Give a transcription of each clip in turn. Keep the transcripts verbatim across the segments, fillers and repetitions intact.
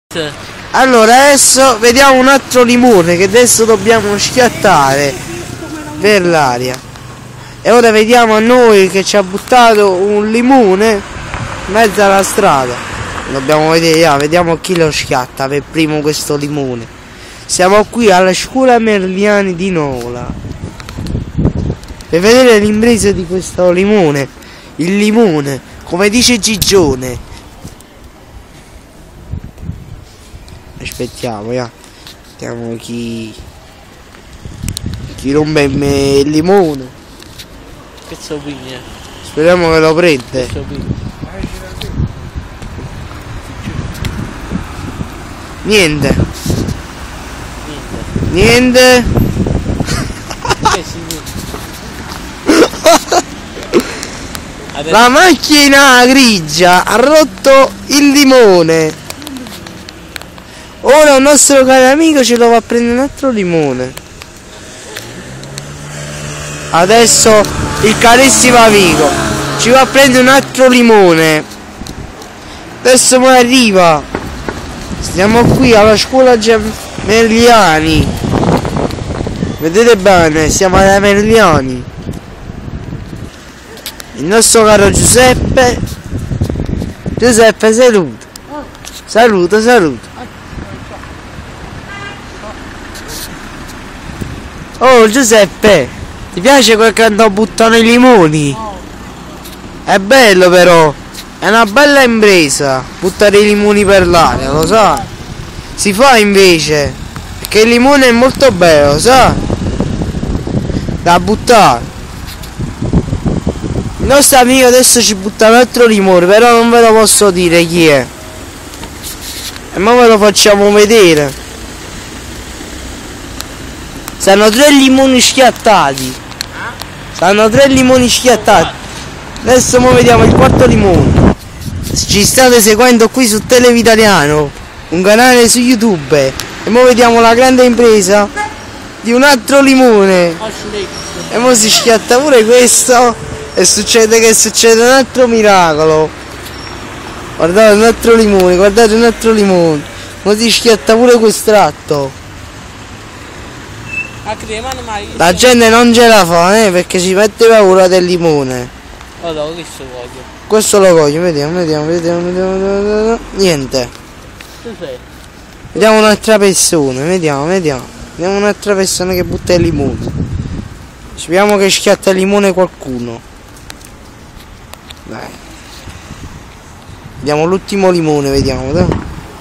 Allora adesso vediamo un altro limone che adesso dobbiamo schiattare per l'aria. E ora vediamo a noi che ci ha buttato un limone in mezzo alla strada. Dobbiamo vedere, ah, vediamo chi lo schiatta per primo questo limone. Siamo qui alla scuola Merliani di Nola per vedere l'impresa di questo limone. Il limone, come dice Gigione. Aspettiamo, ya. Vediamo chi chi rompe il limone. Che so piglia. Speriamo che lo prende. Che so Niente. Niente. Niente. Che Adesso... La macchina grigia ha rotto il limone. Ora un nostro caro amico ce lo va a prendere un altro limone. Adesso il carissimo amico ci va a prendere un altro limone. Adesso poi arriva. Stiamo qui alla scuola Merliani. Vedete bene, siamo alla Merliani. Il nostro caro Giuseppe. Giuseppe, saluta. Saluta, saluta. Oh Giuseppe, ti piace quel che andò buttando i limoni? È bello però, è una bella impresa buttare i limoni per l'aria, lo sa? Si fa invece, perché il limone è molto bello, sa? Da buttare. Il nostro amico adesso ci butta un altro limone, però non ve lo posso dire chi è. E ora ve lo facciamo vedere. Stanno tre limoni schiattati. Stanno tre limoni schiattati. Adesso mo vediamo il quarto limone. Ci state seguendo qui su Televitaliano, un canale su YouTube. E mo vediamo la grande impresa di un altro limone. E mo si schiatta pure questo. E succede che succede un altro miracolo. Guardate un altro limone, guardate un altro limone. Mo si schiatta pure quest'altro. La gente non ce la fa, eh, perché si mette paura del limone. Allora, questo voglio. Questo lo voglio, vediamo, vediamo, vediamo, vediamo, vediamo. Niente. Tu sei? Vediamo un'altra persona, vediamo, vediamo. Vediamo un'altra persona che butta il limone. Speriamo che schiatta il limone qualcuno. Dai. Vediamo l'ultimo limone, vediamo, dai.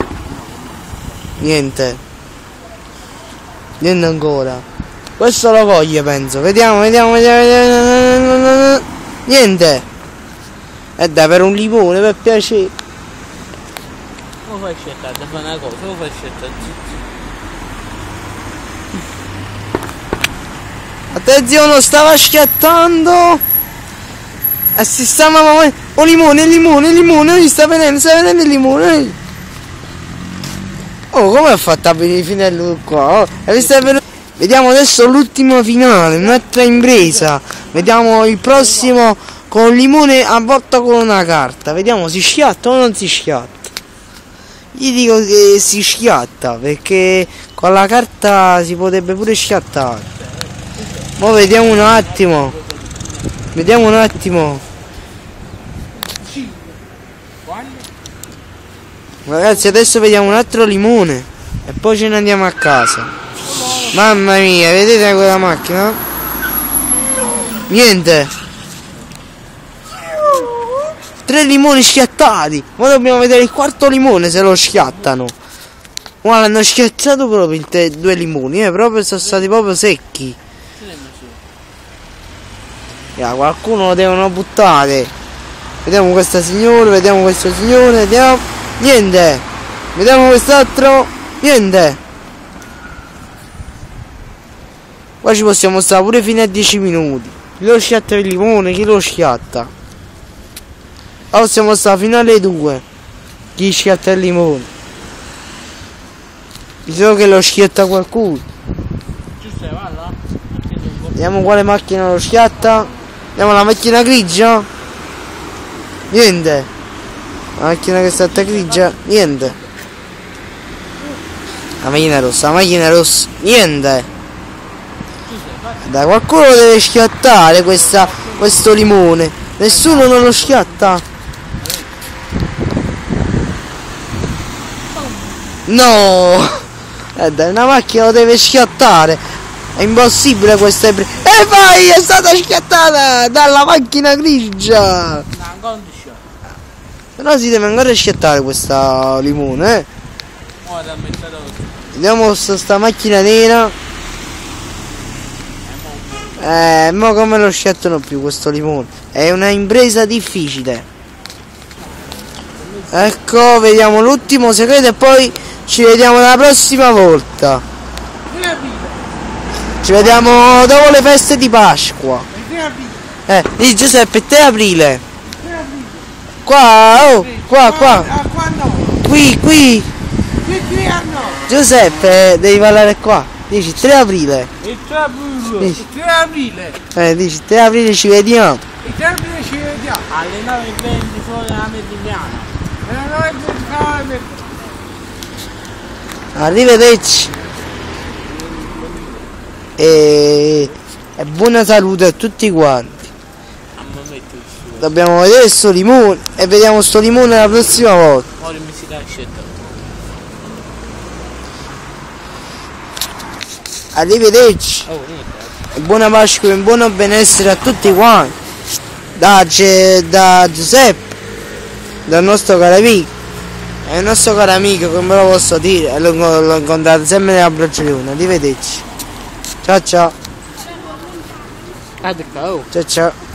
Niente. Niente ancora. Questo lo voglio, penso. Vediamo, vediamo, vediamo, vediamo. Niente. E dai, per un limone, per piacere. Come fai a scegliere? Da fare una cosa, come fai a scegliere? Attenzione, stava schiattando. E si stava. Oh limone, limone, limone, mi sta venendo, sta venendo il limone. Oh, come ha fatto a venire fino a lui qua? Oh, e sta venuto. Vediamo adesso l'ultimo finale, un'altra impresa. Vediamo il prossimo con limone avvolto con una carta. Vediamo si schiatta o non si schiatta. Gli dico che si schiatta perché con la carta si potrebbe pure schiattare. Ora vediamo un attimo. Vediamo un attimo. Ragazzi, adesso vediamo un altro limone e poi ce ne andiamo a casa. Mamma mia, vedete quella macchina? Niente. Tre limoni schiattati. Ora dobbiamo vedere il quarto limone se lo schiattano. Guarda, hanno schiattato proprio te, due limoni, eh, proprio sono stati proprio secchi. Yeah, qualcuno lo devono buttare. Vediamo questa signora, vediamo questo signore, vediamo. Niente. Vediamo quest'altro. Niente. Qua ci possiamo stare pure fino a dieci minuti. Chi lo schiatta il limone, chi lo schiatta? Ora possiamo stare fino alle due. Chi schiatta il limone? Dicevo che lo schiatta qualcuno. Vediamo quale macchina lo schiatta. Vediamo la macchina grigia. Niente. La macchina che sta a grigia, niente. La macchina rossa, la macchina rossa, niente. Dai, qualcuno deve schiattare questa, questo limone. Nessuno non lo schiatta. No! Eh dai, una macchina lo deve schiattare. È impossibile questa. E vai, è stata schiattata dalla macchina grigia. Però si deve ancora schiattare questa limone, eh. Vediamo sta, sta macchina nera. Eh, ma come lo schiattano più questo limone? È una impresa difficile. Ecco, vediamo l'ultimo segreto e poi ci vediamo la prossima volta. Ci vediamo dopo le feste di Pasqua. Eh, di Giuseppe, tre aprile. Qua, oh, qua, qua. Qui, qui. Giuseppe, devi parlare qua. Dici tre aprile. Il tre aprile. Il tre aprile. Eh, dici tre aprile ci vediamo. Il tre aprile ci vediamo. Alle nove e venti fuori la Meridiana. Alle nove e venti. Arrivederci. E, e buona salute a tutti quanti. Dobbiamo vedere sto limone e vediamo sto limone la prossima volta. Ora mi si lascia. Arrivederci. Oh, e buona Pasqua e buon benessere a tutti quanti. Da, da Giuseppe, dal nostro caro amico. È il nostro caro amico, come lo posso dire, lo, lo incontrate sempre nella Bracciolina. Arrivederci. Ciao ciao. Ah, ciao ciao.